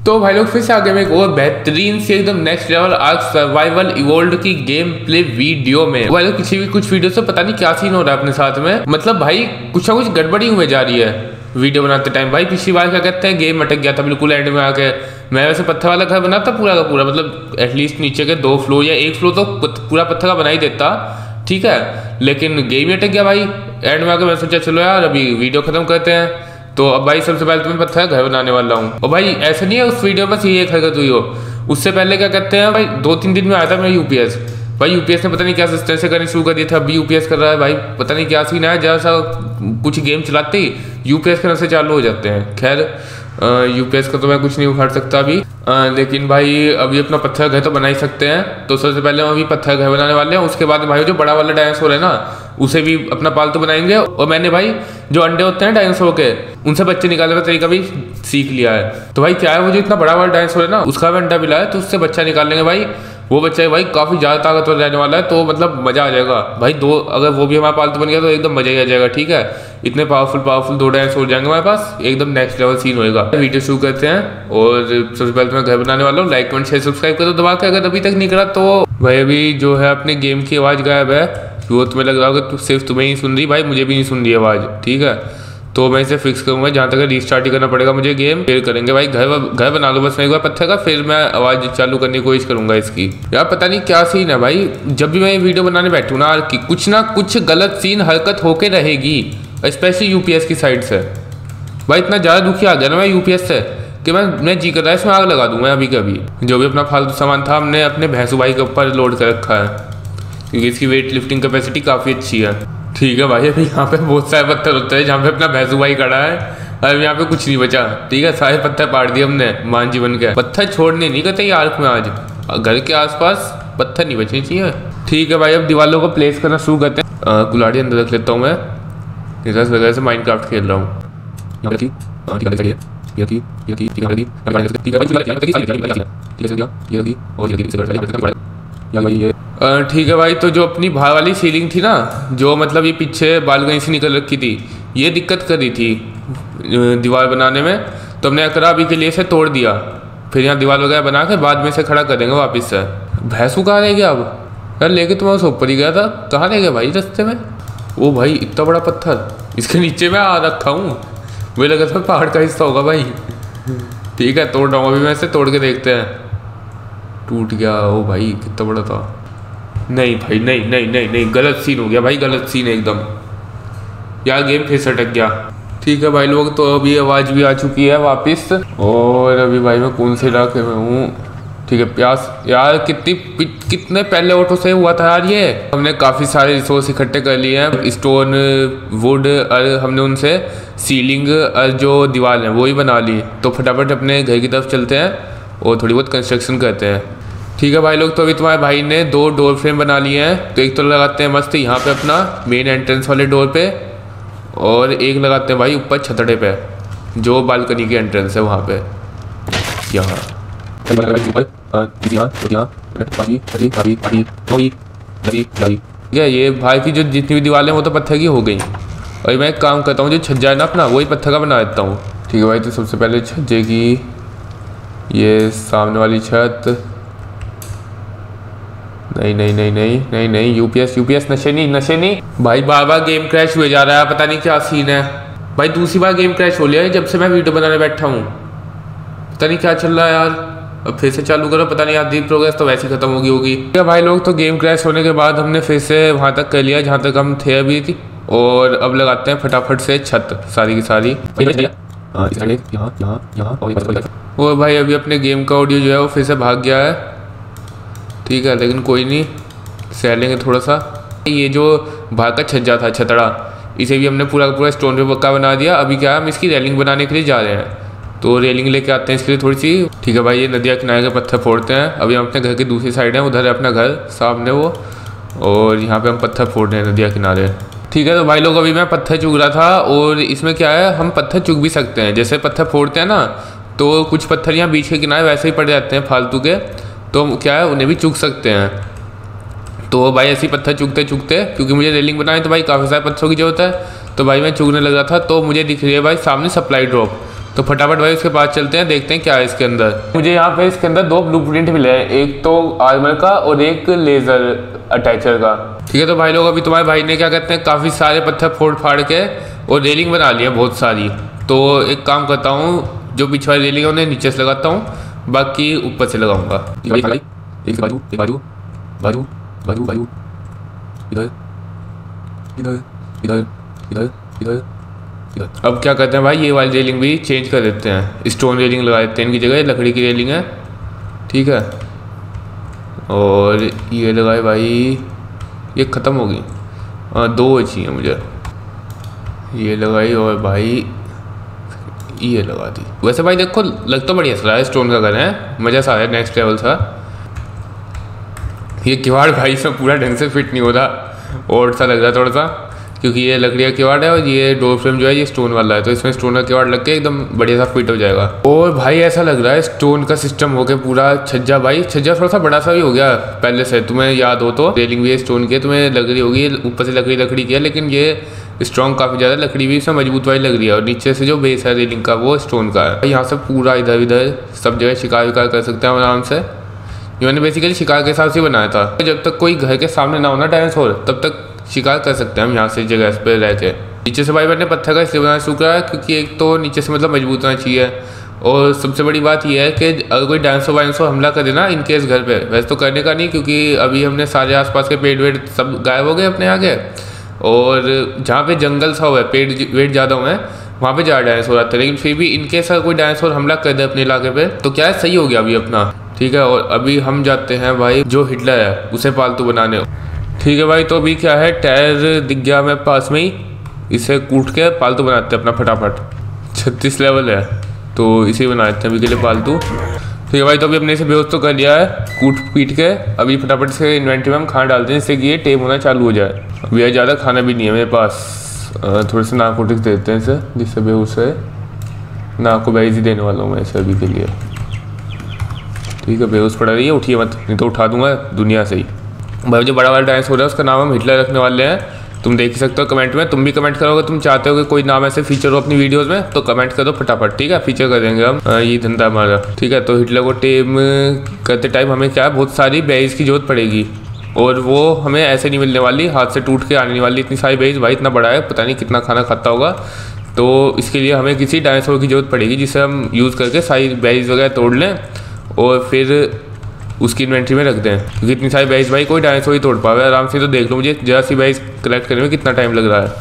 तो भाई लोग फिर से आगे में एक और बेहतरीन से एकदम next level Ark Survival Evolve की गेम प्ले वीडियो में भाई लोग किसी भी कुछ वीडियो से पता नहीं क्या सीन हो रहा है अपने साथ में, मतलब भाई कुछ ना कुछ गड़बड़ी हुए जा रही है वीडियो बनाते टाइम। भाई पिछली बार क्या कहते हैं गेम अटक गया था बिल्कुल एंड में आके। मैं वैसे पत्थर वाला घर बना था पूरा का पूरा, मतलब एटलीस्ट नीचे के 2 फ्लोर या 1 फ्लोर तो पूरा पत्थर का बना ही देता, ठीक है, लेकिन गेम ही अटक गया भाई एंड में आके। मैं सोचा चलो यार अभी वीडियो खत्म करते हैं। तो अब भाई सबसे पहले तुम्हें पत्थर घर बनाने वाला हूँ। और भाई ऐसा नहीं है उस वीडियो में बस ये एक हरकत हुई हो, उससे पहले क्या कहते हैं भाई 2-3 दिन में आया था मेरा यूपीएस। भाई यूपीएस ने पता नहीं क्या सिस्टम से करनी शुरू कर दिया था, अभी यूपीएस कर रहा है भाई, पता नहीं क्या सीन है। जैसा कुछ गेम चलाते ही यूपीएस करने से चालू हो जाते हैं। खैर यूपीएस का तो मैं कुछ नहीं उखाड़ सकता अभी, लेकिन भाई अभी अपना पत्थर घर तो बना ही सकते हैं। तो सबसे पहले हम अभी पत्थर घर बनाने वाले हैं, उसके बाद भाई जो बड़ा वाला डायनासोर है ना उसे भी अपना पालतू बनाएंगे। और मैंने भाई जो अंडे होते हैं डायनासोर के उनसे बच्चे निकालने का तरीका भी सीख लिया है। तो भाई क्या है वो जो इतना बड़ा वाला डायनासोर है ना उसका भी अंडा मिला है, तो उससे बच्चा निकाल लेंगे भाई। वो बच्चा भाई काफ़ी ज़्यादा ताकतवर रहने वाला है, तो मतलब मज़ा आ जाएगा भाई। 2 अगर वो भी हमारा पालतू बन गया तो एकदम मज़ा ही आ जाएगा, ठीक है। इतने पावरफुल 2 डायनासोर जाएंगे हमारे पास, एकदम नेक्स्ट लेवल सीन होएगा। वीडियो शुरू करते हैं और सबसे पहले तो मैं घर बनाने वाला हूँ। लाइक कमेंट शेयर सब्सक्राइब कर दो दबा के, अगर अभी तक नहीं करा तो। भाई अभी जो है अपने गेम की आवाज़ गायब है, वो तुम्हें लग रहा होगा सिर्फ तुम्हें ही सुन रही, भाई मुझे भी नहीं सुन रही आवाज़, ठीक है। तो मैं इसे फिक्स करूँगा, जहाँ तक रीस्टार्ट ही करना पड़ेगा मुझे गेम, फिर करेंगे भाई। घर बना लो बस मैं एक बार पत्थर का, फिर मैं आवाज़ चालू करने की कोशिश करूँगा इसकी। यार पता नहीं क्या सीन है भाई, जब भी मैं ये वीडियो बनाने बैठूँ ना कुछ ना कुछ गलत सीन हरकत होके रहेगी, स्पेशली यूपीएस की साइड से। भाई इतना ज़्यादा दुखी आ गया ना मैं यूपीएस से कि मैं जी कर रहा है इसमें आग लगा दूँ मैं अभी कभी। जो भी अपना फालतू सामान था हमने अपने भैंसू भाई के ऊपर लोड कर रखा है, क्योंकि इसकी वेट लिफ्टिंग कैपेसिटी काफ़ी अच्छी है, ठीक है भाई। अभी यहाँ पे बहुत सारे पत्थर होते हैं, जहाँ पे अपना भैंसू भाई खड़ा है, अब यहाँ पे कुछ नहीं बचा, ठीक है। सारे पत्थर पाड़ दिए हमने मान जी बन के। पत्थर छोड़ने नहीं कहते ये आर्क में, आज घर के आसपास पत्थर नहीं बचने चाहिए, ठीक है भाई। अब दीवारों को प्लेस करना शुरू करते हैं। कुल्हाड़ी अंदर रख लेता हूँ मैं, इस वगैरह से माइनक्राफ्ट खेल रहा हूँ। ठीक है भाई। तो जो अपनी बाहर वाली सीलिंग थी ना, जो मतलब ये पीछे बालकनी से निकल रखी थी, ये दिक्कत कर रही थी दीवार बनाने में, तो हमने करा अभी के लिए इसे तोड़ दिया, फिर यहाँ दीवार वगैरह बना के बाद में इसे खड़ा कर देंगे वापस से। भैंसू कहाँ रह गया अब यार, लेके तो मैं उस ऊपर ही गया था, कहाँ रह गया भाई रास्ते में। ओ भाई इतना बड़ा पत्थर इसके नीचे मैं आ रखा हूँ, मुझे लगा था पहाड़ का हिस्सा होगा भाई, ठीक है। तोड़ रहा हूँ अभी मैं इसे, तोड़ के देखते हैं। टूट गया, ओ भाई कितना बड़ा था। नहीं भाई नहीं, गलत सीन हो गया भाई, गलत सीन एकदम यार, गेम फिर से अटक गया। ठीक है भाई लोग, तो अभी आवाज़ भी आ चुकी है वापस। और अभी भाई मैं कौन से इलाके में हूँ, ठीक है। प्यास यार कितने पहले ऑटो से हुआ था यार ये। हमने काफ़ी सारे रिसोर्स इकट्ठे कर लिए हैं, स्टोन, वुड, और हमने उनसे सीलिंग और जो दीवार है वो ही बना ली। तो फटाफट अपने घर की तरफ चलते हैं और थोड़ी बहुत कंस्ट्रक्शन करते हैं, ठीक है भाई लोग। तो अभी तुम्हारे भाई ने 2 डोर फ्रेम बना लिए हैं, तो एक तो लगाते हैं मस्त यहाँ पे अपना मेन एंट्रेंस वाले डोर पे, और एक लगाते हैं भाई ऊपर छतड़े पे जो बालकनी की एंट्रेंस है वहाँ पे, यहाँ। ये भाई की जो जितनी भी दीवारें वो तो पत्थर की हो गई, और मैं एक काम करता हूँ जो छज्जा है ना अपना वही पत्थर का बना देता हूँ, ठीक है भाई। तो सबसे पहले छज्जे की ये सामने वाली छत, नहीं यूपीएस नशे नहीं भाई, बार गेम क्रैश हुए जा रहा है, पता नहीं क्या सीन है भाई। दूसरी बार गेम क्रैश हो लिया है जब से मैं वीडियो बनाने बैठा हूँ, पता नहीं क्या चल रहा है यार। अब फिर से चालू करो, पता नहीं आधी प्रोग्रेस तो वैसे ही खत्म होगी। ठीक है भाई लोग, तो गेम क्रैश होने के बाद हमने फिर से वहाँ तक कर लिया जहाँ तक हम थे अभी थी, और अब लगाते हैं फटाफट से छत सारी की सारी। और भाई अभी अपने गेम का ऑडियो जो है वो फिर से भाग गया है, ठीक है, लेकिन कोई नहीं, सह लेंगे थोड़ा सा। ये जो बाहर का छज्जा था छतड़ा, इसे भी हमने पूरा का पूरा स्टोन पे पक्का बना दिया। अभी क्या है हम इसकी रेलिंग बनाने के लिए जा रहे हैं, तो रेलिंग लेके आते हैं इसके लिए थोड़ी सी, ठीक है भाई। ये नदिया किनारे के पत्थर फोड़ते हैं। अभी हम अपने घर की दूसरी साइड है, उधर है अपना घर सामने वो, और यहाँ पे हम पत्थर फोड़ रहे हैं नदिया किनारे, ठीक है। तो भाई लोग अभी मैं पत्थर चुग रहा था, और इसमें क्या है हम पत्थर चुग भी सकते हैं। जैसे पत्थर फोड़ते हैं ना, तो कुछ पत्थर यहाँ बीच के किनारे वैसे ही पड़ जाते हैं फालतू के, तो क्या है उन्हें भी चुग सकते हैं। तो भाई ऐसे ही पत्थर चुगते क्योंकि मुझे रेलिंग बनानी तो भाई काफ़ी सारे पत्थरों की जरूरत है, तो भाई मैं चुगने लगा था। तो मुझे दिख रही है भाई सामने सप्लाई ड्रॉप, तो फटाफट भाई उसके पास चलते हैं, देखते हैं क्या है इसके अंदर। मुझे यहाँ पे इसके अंदर 2 ब्लूप्रिंट मिले हैं, एक तो आर्मर का और एक लेजर अटैचर का। ठीक है, तो भाई लोग अभी तुम्हारे भाई ने क्या कहते हैं काफ़ी सारे पत्थर फोड़ फाड़ के और रेलिंग बना लिया बहुत सारी। तो एक काम करता हूँ, जो पीछे वाली रेलिंग है उन्हें नीचे से लगाता हूँ, बाकी ऊपर से लगाऊंगा। एक बाजू एक बाजू बाजू बाजू बाजू, इधर इधर इधर इधर इधर। अब क्या करते हैं भाई, ये वाली रेलिंग भी चेंज कर देते हैं, स्टोन रेलिंग लगा देते हैं इनकी जगह, लकड़ी की रेलिंग है। ठीक है, और ये लगाए भाई, ये ख़त्म हो गई, 2 चाहिए मुझे। ये लगाई और भाई ये लगा दी। वैसे भाई देखो लग तो बढ़िया रहा है, स्टोन का घर है, मज़ा सा है, नेक्स्ट लेवल था। ये किवाड़ भाई इसमें पूरा ढंग से फिट नहीं हो रहा, और सा लग रहा है थोड़ा सा, क्योंकि ये लकड़ी का किवाड़ है और ये डोर फ्रेम जो है ये स्टोन वाला है, तो इसमें स्टोन का किवाड़ लग के एकदम बढ़िया सा फिट हो जाएगा। और भाई ऐसा लग रहा है स्टोन का सिस्टम हो गया पूरा। छज्जा भाई, छज्जा थोड़ा सा बड़ा सा भी हो गया पहले से, तुम्हें याद हो तो। रेलिंग भी है स्टोन की, तुम्हें लग रही होगी ऊपर से लकड़ी की है, लेकिन ये स्ट्रॉन्ग काफ़ी ज़्यादा, लकड़ी भी इसमें मजबूत वाली लग रही है, और नीचे से जो बेस है रेलिंग का वो स्टोन का है। यहाँ से पूरा इधर इधर सब जगह शिकार विकार कर सकते हैं आराम से। ये मैंने बेसिकली शिकार के हिसाब से बनाया था, जब तक कोई घर के सामने ना होना डायनासोर, तब तक शिकार कर सकते हैं हम यहाँ से जगह पे रह के। नीचे से भाई मैंने पत्थर का इसलिए बनाना शुरू करा है क्योंकि एक तो नीचे से मतलब मजबूत होना चाहिए, और सबसे बड़ी बात यह है कि अगर कोई डायनासोर वायनासोर हमला करे ना इनकेस घर पे, वैसे तो करने का नहीं क्योंकि अभी हमने सारे आसपास के पेड़ वेड़ सब गायब हो गए अपने आगे, और जहाँ पे जंगल सा हुआ है, पेड़ वेड़ ज़्यादा हुए हैं, वहाँ पे ज़्यादा डायनासोर आते हैं। लेकिन फिर भी इनकेस अगर कोई डायनासोर हमला कर दे अपने इलाके पे तो क्या है, सही हो गया अभी अपना। ठीक है, और अभी हम जाते हैं भाई जो हिटलर है उसे पालतू बनाने। ठीक है भाई, तो अभी क्या है, टायर दिख गया हमें पास में ही, इसे कूट के पालतू बनाते हैं अपना फटाफट। 36 लेवल है तो इसे बना देते हैं अभी के लिए पालतू। ठीक है भाई, तो अभी हमने इसे बेहोश तो कर लिया है कूट पीट के। अभी फटाफट से इन्वेंट्री में हम खाना डालते हैं जिससे कि ये टेम होना चालू हो जाए। अभी ज़्यादा खाना भी नहीं है मेरे पास, थोड़े से नार्कोटिक्स देते हैं इसे जिससे बेहोश है। नार्को बेरीज ही देने वाला हूँ मैं इसे अभी के लिए। ठीक है, बेहोश पड़ा रही है, उठिए मत, नहीं तो उठा दूंगा दुनिया से ही। भाई जो बड़ा वाला डायनासोर है उसका नाम हम हिटलर रखने वाले हैं, तुम देख सकते हो कमेंट में। तुम भी कमेंट करोगे, तुम चाहते हो कि कोई नाम ऐसे फीचर हो अपनी वीडियोस में तो कमेंट कर दो फटाफट। ठीक है, फीचर कर देंगे हम, ये धंधा हमारा। ठीक है, तो हिटलर को टेम करते टाइम हमें क्या है, बहुत सारी बेरीज की जरूरत पड़ेगी, और वो हमें ऐसे नहीं मिलने वाली, हाथ से टूट के आने वाली इतनी सारी बेरीज। भाई इतना बड़ा है, पता नहीं कितना खाना खाता होगा, तो इसके लिए हमें किसी डायनासोर की जरूरत पड़ेगी जिसे हम यूज़ करके सारी बेरीज वगैरह तोड़ लें और फिर उसकी इन्वेंट्री में रख दें, क्योंकि इतनी सारी बेरीज भाई कोई डायनासोर ही तोड़ पावे आराम से। तो देख लो मुझे जरा सी बेरीज कलेक्ट करने में कितना टाइम लग रहा है।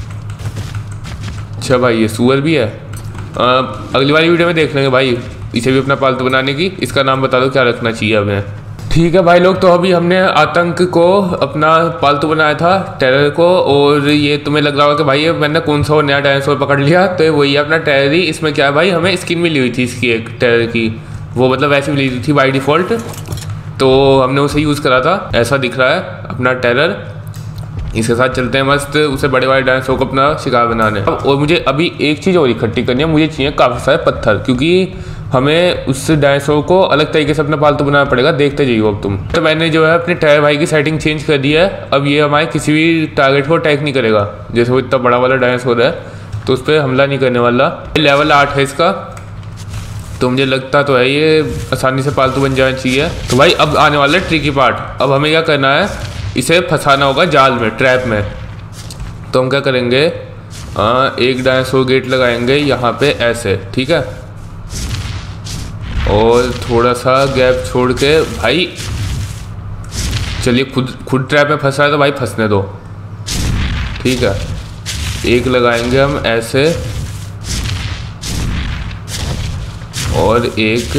अच्छा भाई, ये सूअर भी है, अगली वाली वीडियो में देख लेंगे भाई इसे भी अपना पालतू बनाने की। इसका नाम बता दो क्या रखना चाहिए हमें। ठीक है भाई लोग, तो अभी हमने आतंक को अपना पालतू बनाया था, टेरर को, और ये तुम्हें लग रहा होगा कि भाई मैंने कौन सा नया डायनासोर पकड़ लिया, तो वही है अपना टेरर ही। इसमें क्या है भाई, हमें स्किन मिली हुई थी इसकी एक टेरर की, वो मतलब वैसे मिली हुई थी बाई डिफ़ॉल्ट, तो हमने उसे यूज़ करा था। ऐसा दिख रहा है अपना टेरर, इसके साथ चलते हैं मस्त उसे बड़े बड़े डायनासोर को अपना शिकार बनाने। और मुझे अभी एक चीज़ और इकट्ठी करनी है, मुझे चाहिए काफ़ी सारे पत्थर, क्योंकि हमें उस डायनासोर को अलग तरीके से अपना पालतू बनाना पड़ेगा। देखते जाइए अब तुम। तो मैंने जो है अपने टेरर भाई की सेटिंग चेंज कर दी है, अब ये हमारे किसी भी टारगेट को अटैक नहीं करेगा। जैसे वो इतना बड़ा वाला डायनासोर है तो उस पर हमला नहीं करने वाला। लेवल 8 है इसका, तो मुझे लगता तो है ये आसानी से पालतू बन जाना चाहिए। तो भाई अब आने वाला है ट्रिकी पार्ट। अब हमें क्या करना है, इसे फंसाना होगा जाल में, ट्रैप में। तो हम क्या करेंगे, एक डायनासोर गेट लगाएंगे यहाँ पे ऐसे, ठीक है, और थोड़ा सा गैप छोड़ के भाई चलिए खुद ट्रैप में फंसा है तो भाई फंसने दो। ठीक है, एक लगाएंगे हम ऐसे और एक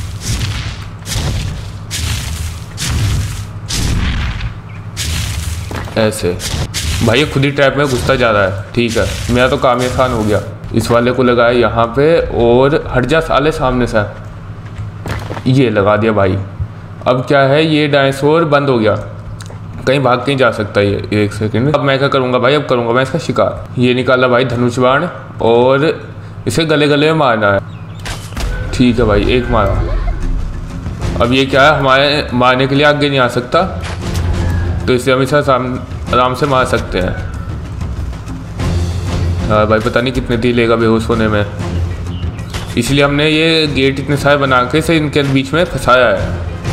ऐसे। भाई ये खुद ही ट्रैप में घुसता जा रहा है। ठीक है, मेरा तो काम आसान हो गया। इस वाले को लगाया यहाँ पे और हट जा साले सामने से, ये लगा दिया भाई। अब क्या है, ये डायनासोर बंद हो गया, कहीं भाग के नहीं जा सकता ये। एक सेकंड, अब मैं क्या करूँगा भाई, अब करूँगा मैं इसका शिकार। ये निकाला भाई धनुष बाण और इसे गले गले में मारना है। ठीक है भाई, एक मारा। अब ये क्या है, हमारे मारने के लिए आगे नहीं आ सकता, तो इसे हम इसे आराम से मार सकते हैं। हाँ भाई, पता नहीं कितने दी लेगा बेहोश होने में। इसलिए हमने ये गेट इतने सारे बना के इसे इनके बीच में फंसाया है।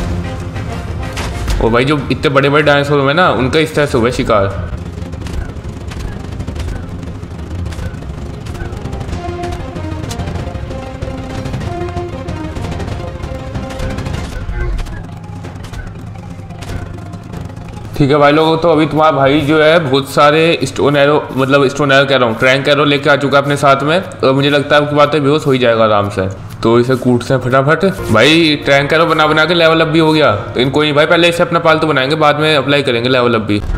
और भाई जो इतने बड़े बड़े डायनासोर हुए ना, उनका इस तरह से हुआ शिकार। ठीक है भाई लोगों, तो अभी तुम्हारा भाई जो है बहुत सारे स्टोन एरो, मतलब स्टोन एरो कह रहा हूँ, ट्रैंक एरो लेके आ चुका है अपने साथ में। और मुझे लगता है आपकी बात है बेहोश हो ही जाएगा आराम से। तो इसे कूटते हैं फटाफट। भाई ट्रैंक एरो बना बना के लेवल अप भी हो गया। तो इनको नहीं भाई, पहले इसे अपना पालतू बनाएंगे, बाद में अप्लाई करेंगे लेवल अप भी।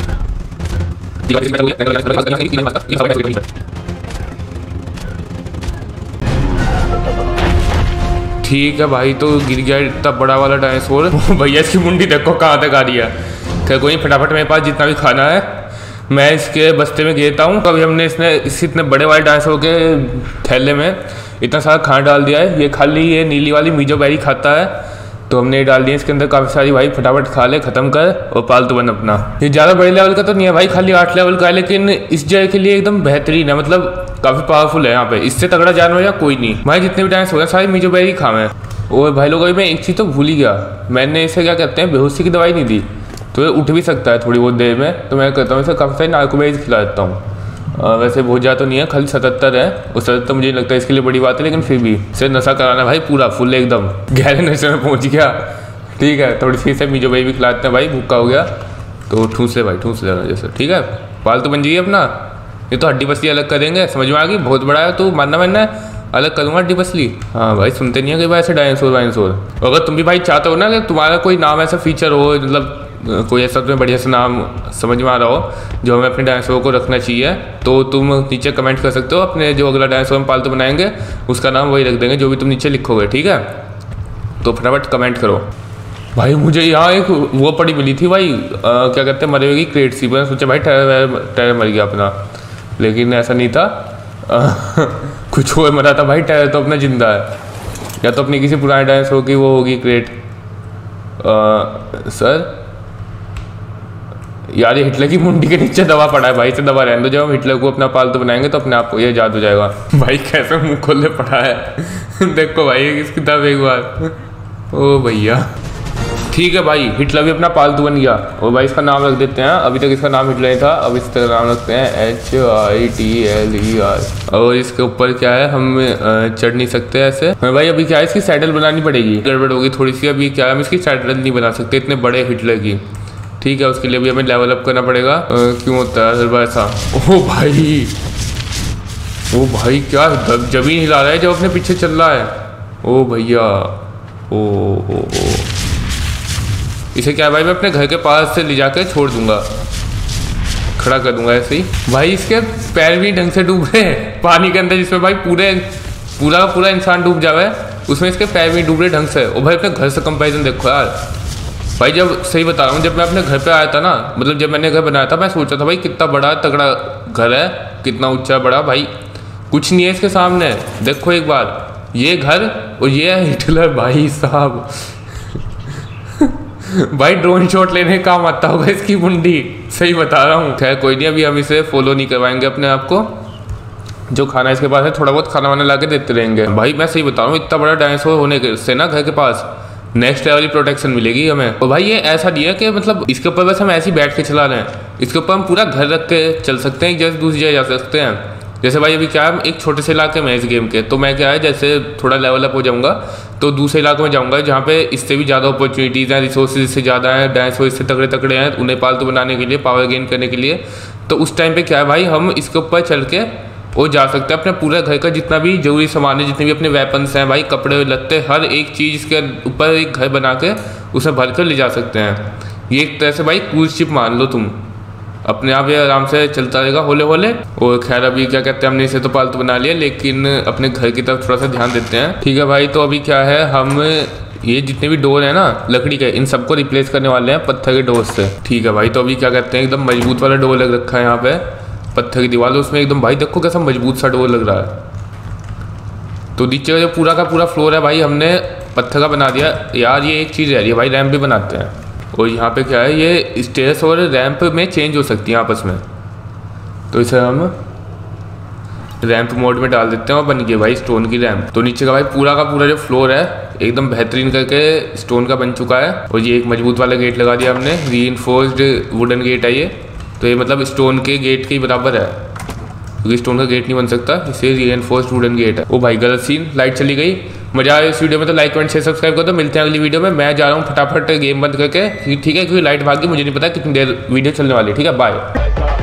ठीक है भाई, तो गिर गया इतना बड़ा वाला डायनासोर। भैया इसकी मुंडी देखो कहाँ तक आ रही है। खैर कोई फटाफट मेरे पास जितना भी खाना है मैं इसके बस्ते में गिरता हूँ। अभी हमने इस इतने बड़े वाले डायनासोर के थैले में इतना सारा खाना डाल दिया है। ये खाली ये नीली वाली मीजोबेरी खाता है, तो हमने ये डाल दिया इसके अंदर काफ़ी सारी। भाई फटाफट खा ले, ख़त्म कर और पालतू बन अपना। ये ज़्यादा बड़े लेवल का तो नहीं है भाई, खाली 8 लेवल का है, लेकिन इस जगह के लिए एकदम बेहतरीन है। मतलब काफ़ी पावरफुल है यहाँ पे। इससे तगड़ा जानवर या कोई नहीं। भाई जितने भी डायनासोर हैं सारी मीजोबेरी खावे। और भाई लोगों मैं एक चीज़ तो भूल ही गया, मैंने इसे क्या कहते हैं बेहोशी की दवाई नहीं दी, तो ये उठ भी सकता है थोड़ी बहुत देर में। तो मैं कहता हूँ इसे काफ़ी सारी नार्कोबेरीज खिला देता हूँ। वैसे बहुत ज़्यादा तो नहीं है, खाली 77 है। और 77 मुझे लगता है इसके लिए बड़ी बात है, लेकिन फिर भी इसे नशा कराना भाई पूरा फुल एकदम गहरे नशे में पहुँच गया। ठीक है, थोड़ी सी से मीजोबेरी भी खिलाते हैं भाई, भूखा हो गया तो ठूस ले भाई, ठूस ले जैसे। ठीक है, पालतू बन जाइए अपना। ये तो हड्डी पसली अलग करेंगे, समझ में आ गई। बहुत बड़ा है तो मानना मैंने अलग करूँगा हड्डी पसली। हाँ भाई, सुनते नहीं है कि भाई ऐसे डायनासोर वायनासोर। अगर तुम भी भाई चाहते हो ना कि तुम्हारा कोई नाम ऐसा फीचर हो, मतलब कोई ऐसा तुम्हें बढ़िया सा नाम समझ में आ रहा हो जो हमें अपने डायनासोर को रखना चाहिए, तो तुम नीचे कमेंट कर सकते हो। अपने जो अगला डायनासोर हम पालतू बनाएंगे उसका नाम वही रख देंगे जो भी तुम नीचे लिखोगे। ठीक है, तो फटाफट कमेंट करो। भाई मुझे यहाँ एक वो पड़ी मिली थी भाई, क्या कहते हैं मरे हुए की क्रेट सी। मैंने सोचा भाई टायर मर गया अपना, लेकिन ऐसा नहीं था। कुछ और मरा था भाई, टायर तो अपना जिंदा है। या तो अपनी किसी पुराने डायनासोर की वो होगी क्रेट। सर यार ये हिटलर की मुंडी के नीचे दवा पड़ा है भाई, इसे दवा रहने दो। जब हम हिटलर को अपना पालतू बनाएंगे तो अपने आप को ये याद हो जाएगा। भाई कैसे मुंह खोले पड़ा है। देखो भाई इसकी दवा एक बार। ओ भैया ठीक है भाई, हिटलर भी अपना पालतू बन गया। और भाई इसका नाम रख देते हैं, अभी तक इसका नाम हिटलर ही था, अब इसका नाम रखते हैं HITLER। और इसके ऊपर क्या है, हम चढ़ नहीं सकते ऐसे। भाई अभी क्या है, इसकी सैडल बनानी पड़ेगी, गड़बड़ होगी थोड़ी सी। अभी क्या है, हम इसकी सैडल नहीं बना सकते इतने बड़े हिटलर की। ठीक है, उसके लिए भी हमें लेवल अप करना पड़ेगा। क्यों होता है हर ऐसा। ओ भाई क्या जमीन हिला रहा है जब अपने पीछे चल रहा है। ओ भैया ओ इसे क्या है भाई, मैं अपने घर के पास से ले जाकर छोड़ दूंगा, खड़ा कर दूंगा ऐसे ही। भाई इसके पैर भी ढंग से डूब रहे हैं पानी के अंदर, जिसमें भाई पूरा इंसान डूब जावे, उसमें इसके पैर भी डूब रहे ढंग से। और भाई अपने घर से कंपैरिजन देखो यार। भाई जब सही बता रहा हूँ, जब मैं अपने घर पे आया था ना, मतलब जब मैंने घर बनाया था, मैं सोचा था भाई कितना बड़ा तगड़ा घर है, कितना ऊंचा बड़ा। भाई कुछ नहीं है इसके सामने। देखो एक बार ये घर और ये है हिटलर भाई साहब। भाई ड्रोन शॉट लेने काम आता होगा इसकी मुंडी, सही बता रहा हूँ। खैर कोई नहीं, अभी हम इसे फॉलो नहीं करवाएंगे अपने आप को। जो खाना इसके पास है थोड़ा बहुत खाना वाना ला के देते रहेंगे। भाई मैं सही बता रहा हूँ, इतना बड़ा डायनासोर होने से ना घर के पास नेक्स्ट लेवल की प्रोटेक्शन मिलेगी हमें। और भाई ये ऐसा नहीं है कि मतलब इसके ऊपर बस हम ऐसे ही बैठ के चला रहे हैं, इसके ऊपर हम पूरा घर रख के चल सकते हैं, जैसे दूसरी जगह जा सकते हैं। जैसे भाई अभी क्या है, एक छोटे से इलाके में इस गेम के, तो मैं क्या है जैसे थोड़ा लेवल अप हो जाऊंगा तो दूसरे इलाकों में जाऊंगा जहाँ पे इससे भी ज़्यादा अपॉर्चुनिटीज़ हैं, रिसोर्सेज इससे ज़्यादा हैं, डायनासोर इससे तगड़े हैं, उन्हें पालतू बनाने के लिए, पावर गेन करने के लिए। तो उस टाइम पे क्या है भाई, हम इसके ऊपर चल के वो जा सकते हैं। अपने पूरे घर का जितना भी जरूरी सामान है, जितने भी अपने वेपन्स हैं भाई, कपड़े लत्ते, हर एक चीज़ इसके ऊपर एक घर बना के उसे भर कर ले जा सकते हैं। ये एक तरह से भाई क्रूज शिप मान लो तुम, अपने आप ये आराम से चलता रहेगा होले होले। और खैर अभी क्या कहते हैं, हमने इसे तो पालतू बना लिया, लेकिन अपने घर की तरफ थोड़ा सा ध्यान देते हैं। ठीक है भाई, तो अभी क्या है, हम ये जितने भी डोर है ना लकड़ी के, इन सबको रिप्लेस करने वाले हैं पत्थर के डोर से। ठीक है भाई, तो अभी क्या कहते हैं, एकदम मजबूत वाला डोर लग रखा है यहाँ पे, पत्थर की दीवार, उसमें एकदम भाई देखो कैसा मजबूत सा डोर लग रहा है। तो नीचे का जो पूरा का पूरा फ्लोर है भाई हमने पत्थर का बना दिया। यार ये एक चीज़ रह रही है भाई, रैम्प भी बनाते हैं। और यहाँ पे क्या है, ये स्टेयर्स और रैंप में चेंज हो सकती है आपस में, तो इसे हम रैंप मोड में डाल देते हैं और बन गया भाई स्टोन की रैंप। तो नीचे का भाई पूरा का पूरा जो फ्लोर है एकदम बेहतरीन करके स्टोन का बन चुका है। और ये एक मजबूत वाला गेट लगा दिया हमने, रीइंफोर्स्ड वुडन गेट है ये। तो ये मतलब स्टोन के गेट के बराबर है, क्योंकि स्टोन का गेट नहीं बन सकता, इसे रीइंफोर्स्ड वुडन गेट है। ओ भाई गलत सीन, लाइट चली गई। मजा आया इस वीडियो में तो लाइक कमेंट शेयर सब्सक्राइब कर दो। मिलते हैं अगली वीडियो में। मैं जा रहा हूँ फटाफट गेम बंद करके, ठीक है, क्योंकि लाइट भाग गई, मुझे नहीं पता कितनी देर वीडियो चलने वाली है। ठीक है, बाय।